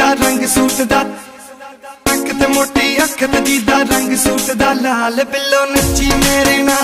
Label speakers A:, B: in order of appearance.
A: दा रंग सूट दा अख ते मोटी अख ते दीदा रंग सूट दा लाल बिल्लो नच्ची मेरे नाल